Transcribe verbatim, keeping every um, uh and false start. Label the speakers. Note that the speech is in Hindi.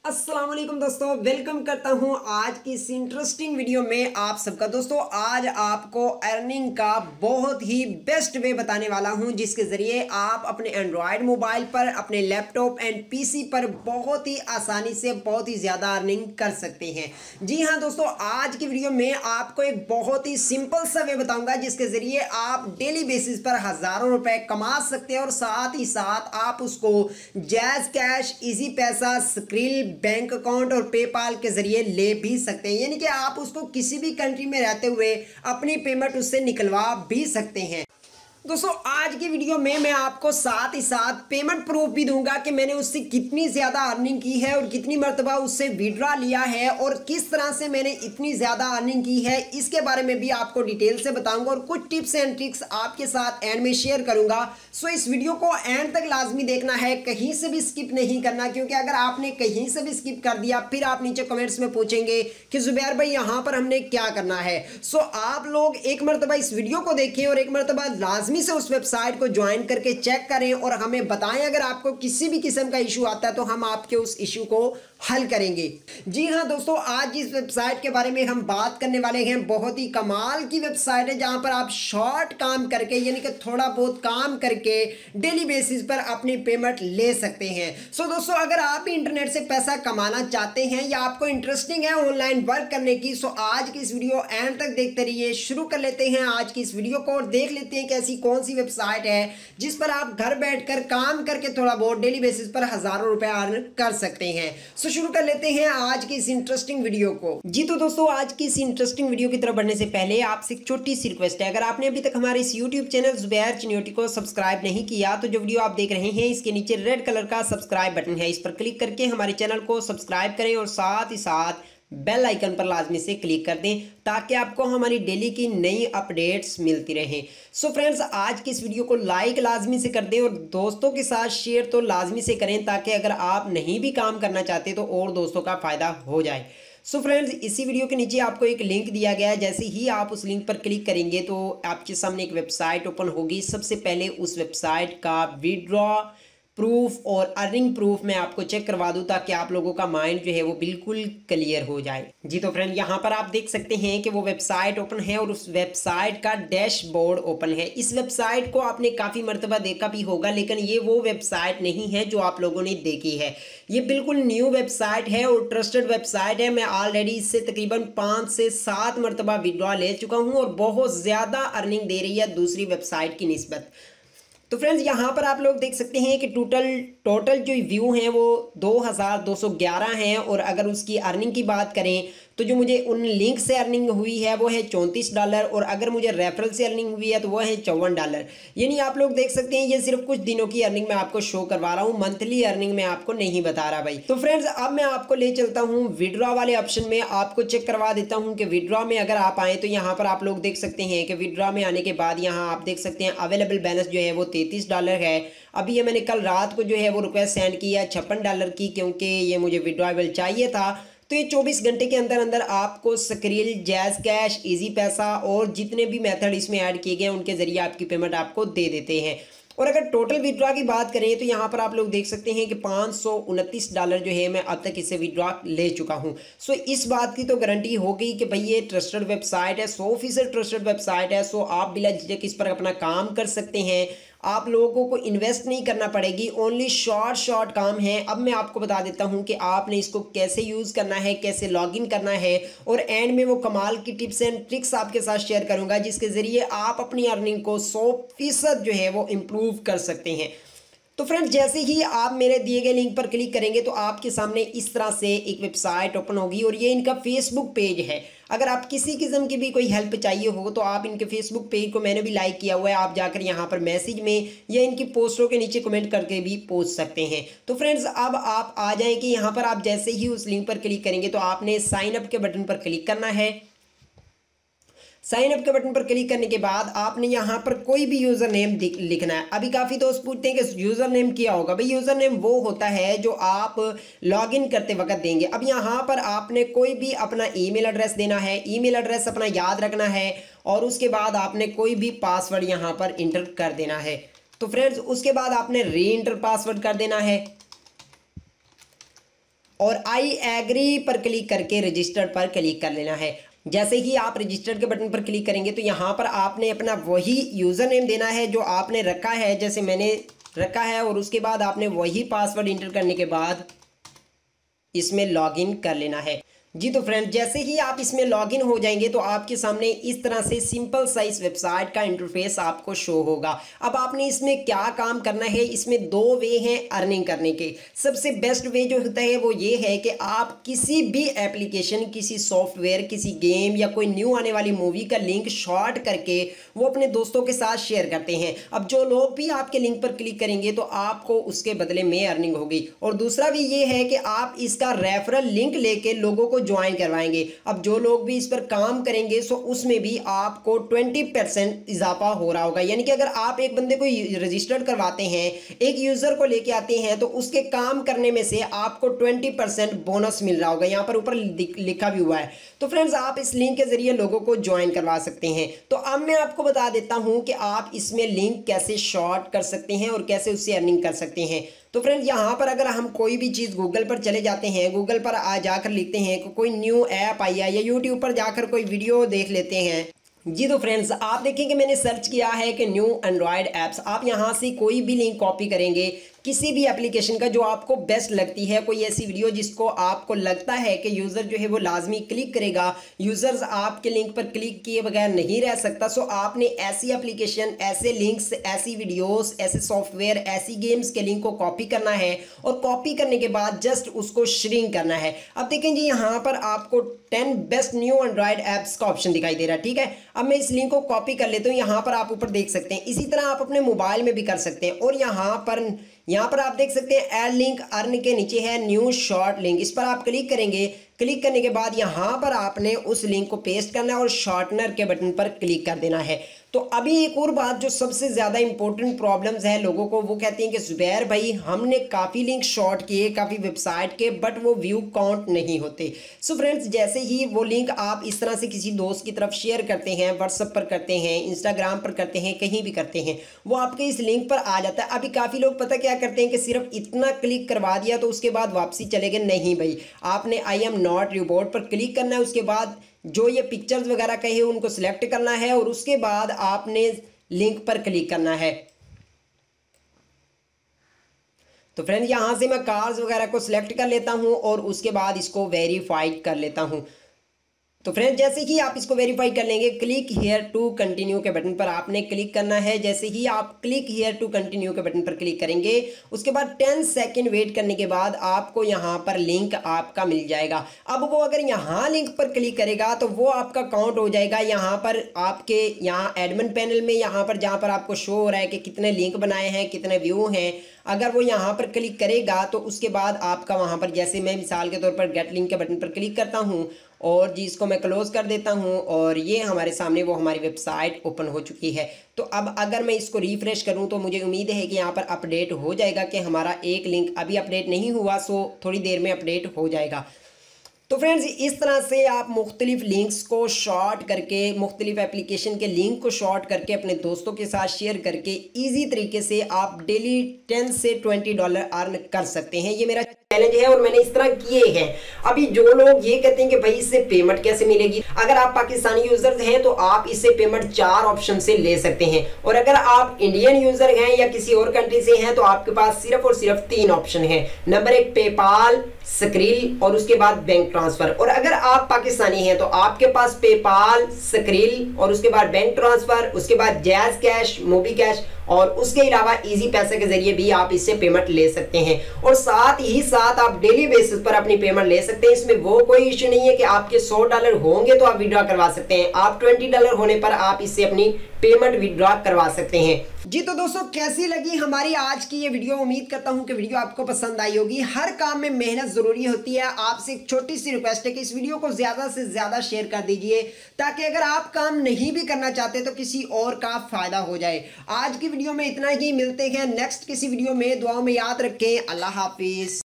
Speaker 1: अस्सलाम वालेकुम दोस्तों, वेलकम करता हूं आज की इस इंटरेस्टिंग वीडियो में आप सबका। दोस्तों आज आपको अर्निंग का बहुत ही बेस्ट वे बताने वाला हूं जिसके ज़रिए आप अपने एंड्रॉयड मोबाइल पर, अपने लैपटॉप एंड पीसी पर बहुत ही आसानी से बहुत ही ज़्यादा अर्निंग कर सकते हैं। जी हां दोस्तों, आज की वीडियो में आपको एक बहुत ही सिंपल सा वे बताऊँगा जिसके ज़रिए आप डेली बेसिस पर हज़ारों रुपये कमा सकते हैं और साथ ही साथ आप उसको JazzCash, Easypaisa, Skrill, bank account और पेपाल के जरिए ले भी सकते हैं। यानी कि आप उसको किसी भी कंट्री में रहते हुए अपनी पेमेंट उससे निकलवा भी सकते हैं। दोस्तों आज की वीडियो में मैं आपको साथ ही साथ पेमेंट प्रूफ भी दूंगा कि मैंने उससे कितनी ज़्यादा अर्निंग की है और कितनी मर्तबा उससे विड्रॉ लिया है और किस तरह से मैंने इतनी ज़्यादा अर्निंग की है, इसके बारे में भी आपको डिटेल से बताऊंगा और कुछ टिप्स एंड ट्रिक्स आपके साथ एंड में शेयर करूंगा। सो इस वीडियो को एंड तक लाजमी देखना है, कहीं से भी स्किप नहीं करना, क्योंकि अगर आपने कहीं से भी स्किप कर दिया फिर आप नीचे कमेंट्स में पूछेंगे कि जुबैर भाई यहाँ पर हमने क्या करना है। सो आप लोग एक मरतबा इस वीडियो को देखें और एक मरतबा लाजमी से उस वेबसाइट को ज्वाइन करके चेक करें और हमें बताएं अगर आपको किसी भी किस्म का इशू आता है तो हम आपके उस इशू को हल करेंगे। जी हां दोस्तों, आज इस वेबसाइट के बारे में हम बात करने वाले हैं। बहुत ही कमाल की वेबसाइट है जहां पर आप शॉर्ट काम करके यानी कि थोड़ा बहुत काम करके डेली बेसिस पर अपनी पेमेंट ले सकते हैं। सो दोस्तों अगर आप इंटरनेट से पैसा कमाना चाहते हैं या आपको इंटरेस्टिंग है ऑनलाइन वर्क करने की, सो आज की इस वीडियो एंड तक देखते रहिए। शुरू कर लेते हैं आज की इस वीडियो को और देख लेते हैं कि ऐसी कौन सी वेबसाइट है जिस पर आप घर बैठकर काम करके थोड़ा बहुत डेली बेसिस पर हजारों रुपए अर्न कर सकते हैं। सो शुरू कर लेते हैं आज की इस इंटरेस्टिंग वीडियो को। जी तो दोस्तों आज की इस इंटरेस्टिंग वीडियो की तरफ बढ़ने से पहले आपसे एक छोटी सी रिक्वेस्ट है, अगर आपने अभी तक हमारे इस यूट्यूब चैनल जुबैर चिन्योटी को सब्सक्राइब नहीं किया तो जो वीडियो आप देख रहे हैं इसके नीचे रेड कलर का सब्सक्राइब बटन है, इस पर क्लिक करके हमारे चैनल को सब्सक्राइब करें और साथ ही साथ बेल आइकन पर लाजमी से क्लिक कर दें ताकि आपको हमारी डेली की नई अपडेट्स मिलती रहें। सो फ्रेंड्स आज की इस वीडियो को लाइक लाजमी से कर दें और दोस्तों के साथ शेयर तो लाजमी से करें ताकि अगर आप नहीं भी काम करना चाहते तो और दोस्तों का फ़ायदा हो जाए। सो फ्रेंड्स इसी वीडियो के नीचे आपको एक लिंक दिया गया है, जैसे ही आप उस लिंक पर क्लिक करेंगे तो आपके सामने एक वेबसाइट ओपन होगी। सबसे पहले उस वेबसाइट का विड्रॉ प्रूफ और अर्निंग प्रूफ मैं आपको चेक करवा दूं ताकि आप लोगों का माइंड जो है वो बिल्कुल क्लियर हो जाए। जी तो फ्रेंड यहाँ पर आप देख सकते हैं कि वो वेबसाइट ओपन है और उस वेबसाइट का डैशबोर्ड ओपन है। इस वेबसाइट को आपने काफ़ी मरतबा देखा भी होगा, लेकिन ये वो वेबसाइट नहीं है जो आप लोगों ने देखी है। ये बिल्कुल न्यू वेबसाइट है और ट्रस्टेड वेबसाइट है। मैं ऑलरेडी इससे तकरीबन पाँच से सात मरतबा विड्रॉ ले चुका हूँ और बहुत ज़्यादा अर्निंग दे रही है दूसरी वेबसाइट की निस्बत। तो फ्रेंड्स यहाँ पर आप लोग देख सकते हैं कि टोटल टोटल जो व्यू हैं वो दो हज़ार दो सौ ग्यारह हैं और अगर उसकी अर्निंग की बात करें तो जो मुझे उन लिंक से अर्निंग हुई है वो है चौंतीस डॉलर और अगर मुझे रेफरल से अर्निंग हुई है तो वो है चौवन डॉलर। यानी आप लोग देख सकते हैं ये सिर्फ कुछ दिनों की अर्निंग मैं आपको शो करवा रहा हूँ, मंथली अर्निंग मैं आपको नहीं बता रहा भाई। तो फ्रेंड्स अब मैं आपको ले चलता हूँ विड्रॉ वाले ऑप्शन में, आपको चेक करवा देता हूँ कि विड्रॉ में अगर आप आए तो यहाँ पर आप लोग देख सकते हैं कि विड्रॉ में आने के बाद यहाँ आप देख सकते हैं अवेलेबल बैलेंस जो है वो तैंतीस डॉलर है। अभी ये मैंने कल रात को जो है वो रिक्वेस्ट सेंड किया छप्पन डॉलर की, क्योंकि ये मुझे विड्रॉएबल चाहिए था। तो ये चौबीस घंटे के अंदर अंदर आपको स्क्रिल, जैज़ कैश, इजी पैसा और जितने भी मेथड इसमें ऐड किए गए हैं उनके जरिए आपकी पेमेंट आपको दे देते हैं। और अगर टोटल विड्रॉ की बात करें तो यहाँ पर आप लोग देख सकते हैं कि पाँच सौ उनतीस डॉलर जो है मैं अब तक इससे विड्रॉ ले चुका हूँ। सो इस बात की तो गारंटी हो गई कि भाई ये ट्रस्टेड वेबसाइट है, सौ फीसद ट्रस्टेड वेबसाइट है। सो आप बिला झिझक इस पर अपना काम कर सकते हैं, आप लोगों को इन्वेस्ट नहीं करना पड़ेगी, ओनली शॉर्ट शॉर्ट काम है। अब मैं आपको बता देता हूं कि आपने इसको कैसे यूज़ करना है, कैसे लॉगिन करना है और एंड में वो कमाल की टिप्स एंड ट्रिक्स आपके साथ शेयर करूंगा जिसके ज़रिए आप अपनी अर्निंग को सौ फीसद जो है वो इम्प्रूव कर सकते हैं। तो फ्रेंड्स जैसे ही आप मेरे दिए गए लिंक पर क्लिक करेंगे तो आपके सामने इस तरह से एक वेबसाइट ओपन होगी और ये इनका फेसबुक पेज है। अगर आप किसी किस्म की भी कोई हेल्प चाहिए हो तो आप इनके फेसबुक पेज को, मैंने भी लाइक किया हुआ है, आप जाकर यहाँ पर मैसेज में या इनकी पोस्टों के नीचे कमेंट करके भी पूछ सकते हैं। तो फ्रेंड्स अब आप आ जाएं कि यहाँ पर आप जैसे ही उस लिंक पर क्लिक करेंगे तो आपने साइन अप के बटन पर क्लिक करना है। साइन अप के बटन पर क्लिक करने के बाद आपने यहाँ पर कोई भी यूज़र नेम लिखना है। अभी काफ़ी दोस्त पूछते हैं कि यूज़र नेम क्या होगा। भाई यूज़र नेम वो होता है जो आप लॉगिन करते वक्त देंगे। अब यहाँ पर आपने कोई भी अपना ईमेल एड्रेस देना है, ईमेल एड्रेस अपना याद रखना है और उसके बाद आपने कोई भी पासवर्ड यहाँ पर इंटर कर देना है। तो फ्रेंड्स उसके बाद आपने री इंटर पासवर्ड कर देना है। और आई एग्री पर क्लिक करके रजिस्टर्ड पर क्लिक कर लेना है। जैसे ही आप रजिस्टर्ड के बटन पर क्लिक करेंगे तो यहाँ पर आपने अपना वही यूज़र नेम देना है जो आपने रखा है, जैसे मैंने रखा है, और उसके बाद आपने वही पासवर्ड इंटर करने के बाद इसमें लॉगिन कर लेना है। जी तो फ्रेंड, जैसे ही आप इसमें लॉगिन हो जाएंगे तो आपके सामने इस तरह से सिंपल सा इस वेबसाइट का इंटरफेस आपको शो होगा। अब आपने इसमें क्या काम करना है, इसमें दो वे हैं अर्निंग करने के। सबसे बेस्ट वे जो होता है वो ये है कि आप किसी भी एप्लीकेशन, किसी सॉफ्टवेयर, किसी गेम या कोई न्यू आने वाली मूवी का लिंक शॉर्ट करके वो अपने दोस्तों के साथ शेयर करते हैं। अब जो लोग भी आपके लिंक पर क्लिक करेंगे तो आपको उसके बदले में अर्निंग होगी। और दूसरा भी ये है कि आप इसका रेफरल लिंक लेके लोगों को ज्वाइन करवाएंगे। अब जो लोग भी इस पर काम करेंगे सो उसमें भी आपको ट्वेंटी परसेंट इजाफा हो रहा होगा। यानी कि अगर आप एक बंदे को रजिस्टर्ड करवाते हैं, एक यूजर को लेके आते हैं, तो उसके काम करने में से आपको ट्वेंटी परसेंट बोनस मिल रहा होगा। यहाँ पर ऊपर लिखा भी हुआ है। तो फ्रेंड्स, आप इस लिंक के जरिए लोगों को ज्वाइन करवा सकते हैं। तो अब मैं आपको बता देता हूं कि आप इसमें लिंक कैसे शॉर्ट कर सकते हैं और कैसे उससे अर्निंग कर सकते हैं। तो फ्रेंड, यहाँ पर अगर हम कोई भी चीज़ गूगल पर चले जाते हैं, गूगल पर आ जाकर लिखते हैं कि कोई न्यू ऐप आई है, या यूट्यूब पर जाकर कोई वीडियो देख लेते हैं। जी तो फ्रेंड्स, आप देखेंगे मैंने सर्च किया है कि न्यू एंड्रॉयड ऐप्स। आप यहाँ से कोई भी लिंक कॉपी करेंगे किसी भी एप्लीकेशन का जो आपको बेस्ट लगती है, कोई ऐसी वीडियो जिसको आपको लगता है कि यूज़र जो है वो लाजमी क्लिक करेगा, यूज़र्स आपके लिंक पर क्लिक किए बगैर नहीं रह सकता। सो आपने ऐसी एप्लीकेशन, ऐसे लिंक्स, ऐसी वीडियोस, ऐसे सॉफ्टवेयर, ऐसी गेम्स के लिंक को कॉपी करना है, और कॉपी करने के बाद जस्ट उसको श्रिंक करना है। अब देखें जी, यहाँ पर आपको ten best new android apps का ऑप्शन दिखाई दे रहा है। ठीक है, अब मैं इस लिंक को कॉपी कर लेता हूँ। यहाँ पर आप ऊपर देख सकते हैं। इसी तरह आप अपने मोबाइल में भी कर सकते हैं। और यहाँ पर यहाँ पर आप देख सकते हैं ऐड लिंक अर्न के नीचे है न्यू शॉर्ट लिंक। इस पर आप क्लिक करेंगे। क्लिक करने के बाद यहाँ पर आपने उस लिंक को पेस्ट करना है और शॉर्टनर के बटन पर क्लिक कर देना है। तो अभी एक और बात जो सबसे ज़्यादा इंपॉर्टेंट प्रॉब्लम्स है लोगों को, वो कहते हैं कि जुबैर भाई, हमने काफ़ी लिंक शॉर्ट किए काफ़ी वेबसाइट के, बट वो व्यू काउंट नहीं होते। सो फ्रेंड्स, जैसे ही वो लिंक आप इस तरह से किसी दोस्त की तरफ शेयर करते हैं, व्हाट्सएप पर करते हैं, इंस्टाग्राम पर करते हैं, कहीं भी करते हैं, वो आपके इस लिंक पर आ जाता है। अभी काफ़ी लोग पता क्या करते हैं कि सिर्फ इतना क्लिक करवा दिया तो उसके बाद वापसी चले गए। नहीं भाई, आपने आई एम नॉट रिपोर्ट पर क्लिक करना है। उसके बाद जो ये पिक्चर्स वगैरह कहे उनको सिलेक्ट करना है, और उसके बाद आपने लिंक पर क्लिक करना है। तो फ्रेंड, यहां से मैं कार्स वगैरह को सिलेक्ट कर लेता हूं और उसके बाद इसको वेरीफाइड कर लेता हूं। तो फ्रेंड्स, जैसे ही आप इसको वेरीफाई कर लेंगे, क्लिक हियर टू कंटिन्यू के बटन पर आपने क्लिक करना है। जैसे ही आप क्लिक हियर टू कंटिन्यू के बटन पर क्लिक करेंगे, उसके बाद टेन सेकंड वेट करने के बाद आपको यहाँ पर लिंक आपका मिल जाएगा। अब वो अगर यहाँ लिंक पर क्लिक करेगा तो वो आपका काउंट हो जाएगा। यहाँ पर आपके यहाँ एडमिन पैनल में, यहाँ पर जहाँ पर आपको शो हो रहा है कि कितने लिंक बनाए हैं, कितने व्यू हैं, अगर वो यहाँ पर क्लिक करेगा तो उसके बाद आपका वहाँ पर, जैसे मैं मिसाल के तौर पर गेट लिंक के बटन पर क्लिक करता हूँ और जी इसको मैं क्लोज कर देता हूँ, और ये हमारे सामने वो हमारी वेबसाइट ओपन हो चुकी है। तो अब अगर मैं इसको रिफ्रेश करूँ तो मुझे उम्मीद है कि यहाँ पर अपडेट हो जाएगा कि हमारा एक लिंक अभी अपडेट नहीं हुआ, सो थोड़ी देर में अपडेट हो जाएगा। तो फ्रेंड्स, इस तरह से आप मुख्तलिफ लिंक्स को शॉर्ट करके, मुख्तलिफ एप्लीकेशन के लिंक को शॉर्ट करके अपने दोस्तों के साथ शेयर करके ईजी तरीके से आप डेली टेन से ट्वेंटी डॉलर अर्न कर सकते हैं। ये मेरा चैलेंज है और मैंने इस तरह किए हैं। अभी जो लोग ये कहते हैं कि भाई इससे पेमेंट कैसे मिलेगी, अगर आप पाकिस्तानी यूजर्स हैं तो आप इससे पेमेंट चार ऑप्शन से ले सकते हैं, और अगर आप इंडियन यूजर हैं या किसी और कंट्री से हैं तो आपके पास सिर्फ और सिर्फ तीन ऑप्शन है। नंबर एक पेपाल, स्क्रिल और उसके बाद बैंक ट्रांसफर। और अगर आप पाकिस्तानी हैं तो आपके पास पेपाल, स्क्रिल और उसके बाद बैंक ट्रांसफर, उसके बाद जैज कैश, मोबी कैश, और उसके अलावा इजी पैसे के जरिए भी आप इससे पेमेंट ले सकते हैं। और साथ ही साथ आप डेली बेसिस पर अपनी पेमेंट ले सकते हैं। इसमें वो कोई इश्यू नहीं है कि आपके सौ डॉलर होंगे तो आप विड्रॉ करवा सकते हैं। आप ट्वेंटी डॉलर होने पर आप इससे अपनी पेमेंट विड्रॉ करवा सकते हैं। जी तो दोस्तों, कैसी लगी हमारी आज की ये वीडियो? उम्मीद करता हूं कि वीडियो आपको पसंद आई होगी। हर काम में मेहनत जरूरी होती है। आपसे एक छोटी सी रिक्वेस्ट है कि इस वीडियो को ज्यादा से ज्यादा शेयर कर दीजिए, ताकि अगर आप काम नहीं भी करना चाहते तो किसी और का फायदा हो जाए। आज की वीडियो में इतना ही। मिलते हैं नेक्स्ट किसी वीडियो में। दुआओं में याद रखें। अल्लाह हाफिज।